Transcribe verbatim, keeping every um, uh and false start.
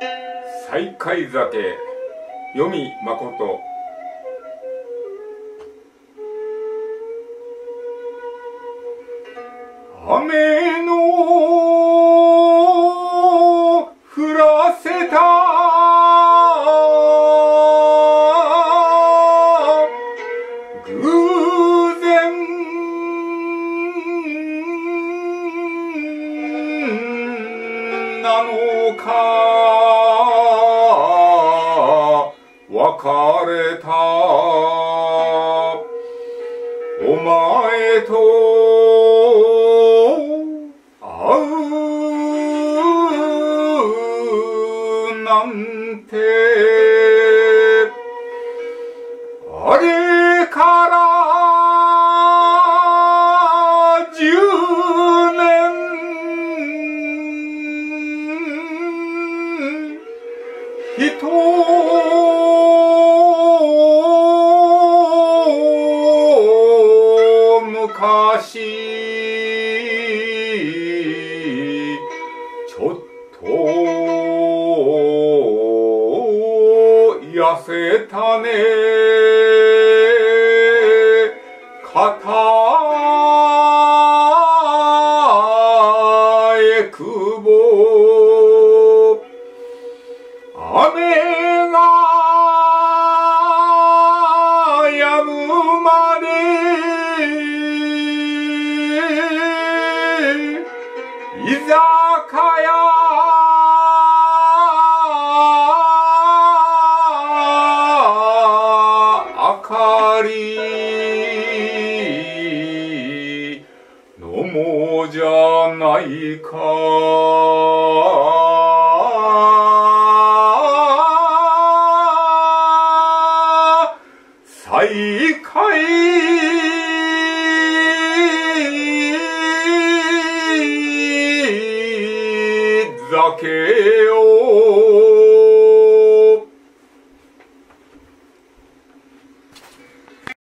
西海酒読み誠。雨の降らせた偶然なのか別れたお前と会うなんてあれからじゅうねんひと昔ちょっと痩せたね肩へくぼ雨が止むまで居酒屋明かりのもじゃないか西海酒よ